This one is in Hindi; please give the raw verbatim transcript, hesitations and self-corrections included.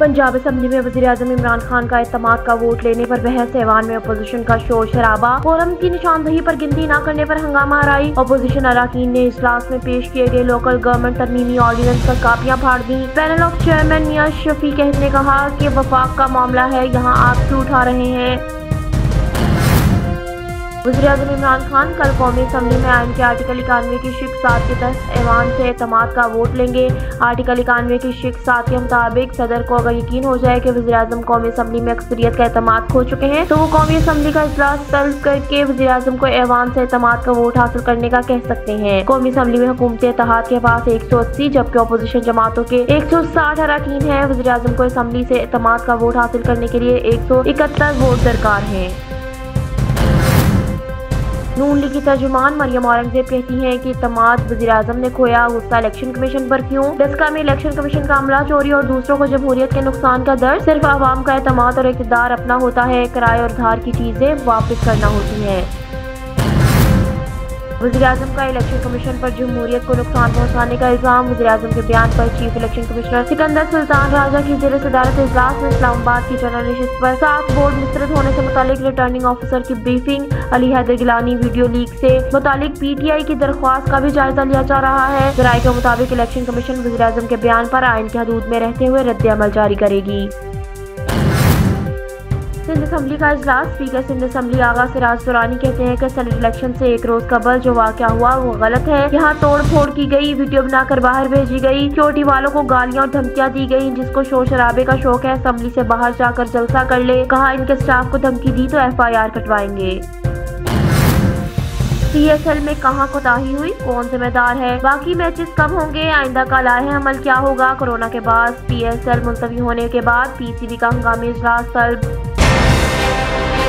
पंजाब असेंबली में वज़ीर-ए-आज़म इमरान खान का एतमाद का वोट लेने पर बहस। ऐवान में अपोजिशन का शोर शराबा। फोरम की निशानदही पर गिनती न करने पर हंगामा आराई। अपोजिशन अरकान ने इजलास में पेश किए गए लोकल गवर्नमेंट तरमीमी ऑर्डिनेंस पर कापियां फाड़ दी। Panel of chairman Mian Shafi ने कहा कि वफाक का मामला है, यहाँ आप क्यों उठा रहे हैं। वज़ीर-ए-आज़म इमरान खान कल कौमी असेंबली में आइन के आर्टिकल इक्यानवे की शिक सात के तहत ऐवान से एतमाद का वोट लेंगे। आर्टिकल इक्यानवे की शिक सात के मुताबिक सदर को अगर यकीन हो जाए कि वज़ीर-ए-आज़म कौमी असेंबली में अक्सरियत का एतमाद खो चुके हैं तो वो कौमी असेंबली का इजलास तलब करके वज़ीर-ए-आज़म को ऐवान से एतमाद का वोट हासिल करने का कह सकते हैं। कौमी असेंबली में हुकूमत इत्तेहाद के पास एक सौ अस्सी जबकि अपोजिशन जमातों के एक सौ साठ अरकान है। वज़ीर-ए-आज़म को असेंबली से एतमाद का वोट हासिल करने के लिए एक सौ इकहत्तर वोट दरकार है। नून लीग की तर्जुमान मरियम औरंगजेब कहती हैं कि इत्तेमाद वज़ीर-ए-आज़म ने खोया, गुस्सा इलेक्शन कमीशन पर क्यों। डस्का में इलेक्शन कमीशन का अमला चोरी और दूसरों को जमहूरियत के नुकसान का दर्द। सिर्फ आवाम का इत्तेमाद और इक़्तिदार अपना होता है, किराए और धार की चीजें वापस करना होती हैं। वज़ीर-ए-आज़म का इलेक्शन कमीशन पर जमहूरियत को नुकसान पहुंचाने का इल्जाम। वज़ीर-ए-आज़म के बयान पर chief election commissioner Sikandar Sultan Raja की ज़ेर सदारत इजलास में इस्लामाबाद की जनरल नशिस्त पर सात बोर्ड मुस्तरद होने से मुतालिक रिटर्निंग ऑफिसर की briefing. Ali Haider Gilani video leak से मुतालिक पी टी आई की दरख्वास्त का भी जायजा लिया जा रहा है। ज़राए के मुताबिक इलेक्शन कमीशन वज़ीर-ए-आज़म के बयान पर आइन की हदूद में रहते हुए रद्द अमल जारी करेगी। सिंध असेंबली का इजलास। स्पीकर सिंध असेंबली आगा सिराज दुरानी कहते हैं कि सेनेट इलेक्शन से एक रोज कबल जो वाकया हुआ वो गलत है। यहाँ तोड़ फोड़ की गई, वीडियो बनाकर बाहर भेजी गई, सिक्योरिटी वालों को गालियां और धमकियां दी गई। जिसको शोर शराबे का शौक है असेंबली से बाहर जाकर जलसा कर ले। कहा इनके स्टाफ को धमकी दी तो एफ आई आर कटवाएंगे। पी एस एल में कहां कोताही हुई, कौन जिम्मेदार है। बाकी मैचेस कब होंगे, आइंदा का लाहे अमल क्या होगा। कोरोना के बाद पी एस एल मुलतवी होने के बाद पी सी बी का हंगामी इजलास तलब।